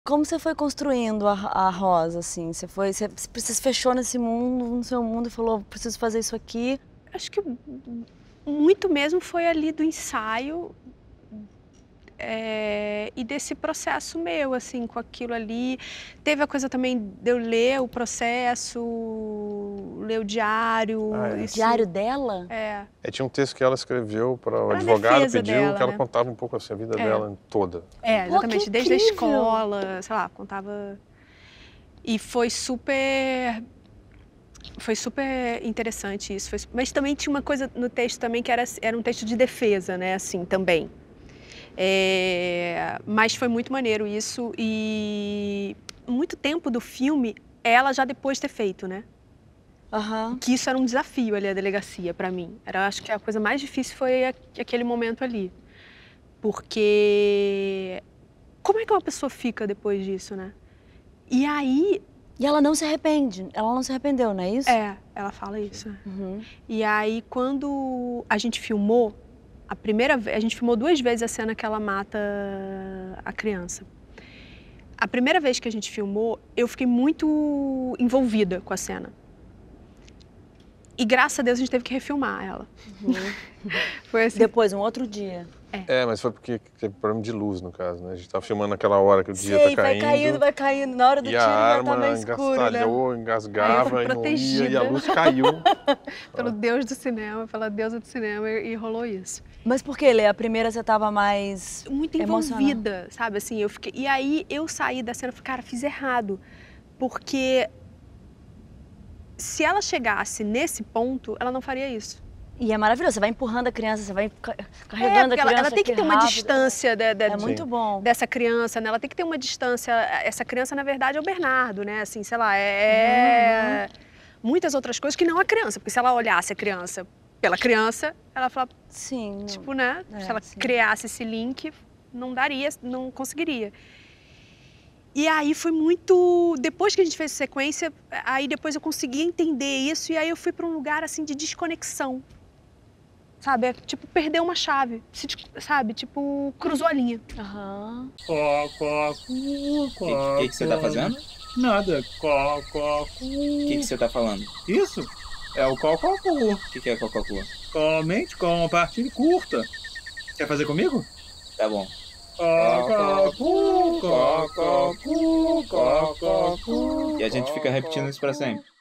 Como você foi construindo a Rosa, assim? Você se fechou nesse mundo, no seu mundo e falou: "Preciso fazer isso aqui"? Acho que muito mesmo foi ali do ensaio, e desse processo meu, assim, com aquilo ali. Teve a coisa também de eu ler o processo, ler o Ah, diário, é. Diário isso dela? é, Tinha um texto que ela escreveu para o pra advogado, defesa pediu que dela, ela né. contava um pouco, assim, a vida É, dela toda. Pô, que exatamente, desde a incrível! escola, sei lá, contava e foi super interessante isso, mas também tinha uma coisa no texto também que era um texto de defesa, né, assim, também. Mas foi muito maneiro isso e muito tempo do filme, ela já depois de ter feito, né. Aham. Que isso era um desafio ali, a delegacia pra mim. Acho que a coisa mais difícil foi aquele momento ali. Porque como é que uma pessoa fica depois disso, né. E aí E ela não se arrepende? Ela não se arrependeu, não é isso? ela fala isso. Uhum. E aí quando a gente filmou, a gente filmou 2 vezes a cena que ela mata a criança. A primeira vez que a gente filmou, eu fiquei muito envolvida com a cena. E graças a Deus a gente teve que refilmar ela. Uhum. Foi assim Depois, um outro dia. É, mas foi porque teve problema de luz, no caso, né, a gente estava filmando naquela hora que o dia tá Sei, caindo, vai caindo, na hora do e a tiro já tá meio arma escuro, né. engastalhou, Aí eu fui engasgava e não ia, e a protegida luz caiu. pelo Deus do cinema, pela deusa do cinema e rolou isso. Mas por que, Lê? A primeira você estava mais Muito emocionada? envolvida, sabe, assim, eu fiquei e aí eu saí da cena e falei: "Cara, fiz errado", porque se ela chegasse nesse ponto, ela não faria isso. E é maravilhoso, você vai empurrando a criança, você vai carregando a Porque ela criança tem que aqui ter uma rápido. distância É muito Sim. bom. dessa criança, né, ela tem que ter uma distância, essa criança na verdade é o Bernardo, né, assim, sei lá, Uhum, uhum. muitas outras coisas que não a criança, porque se ela olhasse a criança pela criança, ela fala, Sim, tipo, né, se ela sim. criasse esse link, não daria, não conseguiria. E aí foi muito depois que a gente fez a sequência, aí depois eu consegui entender isso, e aí eu fui pra um lugar, assim, de desconexão, sabe, tipo perder uma chave, sabe, tipo, cruzou a linha. Aham. Có, có, cu, có, Que você tá fazendo? Nada. Có, có, Que você tá falando? Isso é o có, có, cu. Que é Coca-Cola? Comente com partilha curta. Quer fazer comigo? Tá bom. Có, có, cu, có, có, cu, có, có, cu. E a gente fica repetindo isso pra sempre.